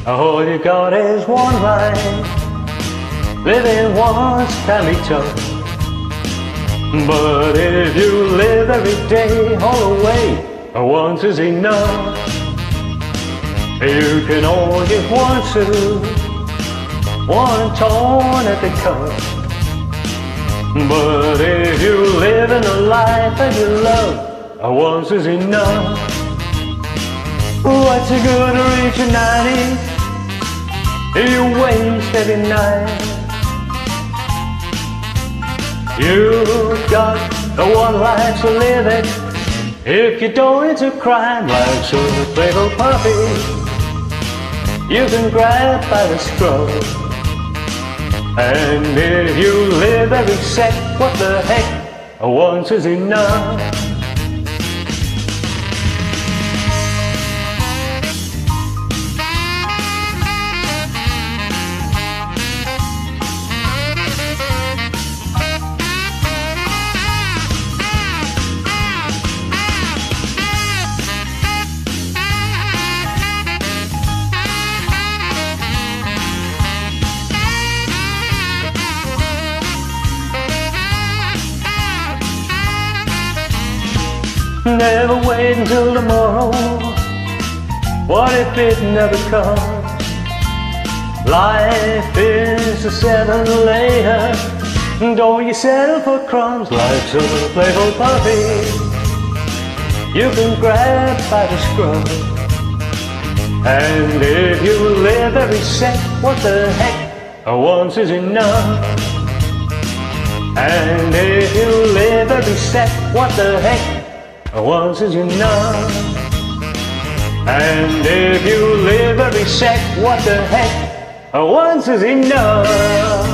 All you got is one life. Living once can be tough, but if you live every day all the way, once is enough. You can only get one suit, one torn at the cuff, but if you live in a life that you love, once is enough. What's it gonna reach your 90s if you waste every night? You've got the one life to live it. If you don't, it's a crime. Life's a playful puppy you can grab by the scruff. And if you live every sec, what the heck, once is enough. Never wait until tomorrow. What if it never comes? Life is a 7-layer. Don't you settle for crumbs. Life's a playful puppy you can grab by the scruff. And if you live every sec, what the heck, once is enough. And if you live every sec, what the heck, once is enough. And if you live every sec, what the heck, once is enough.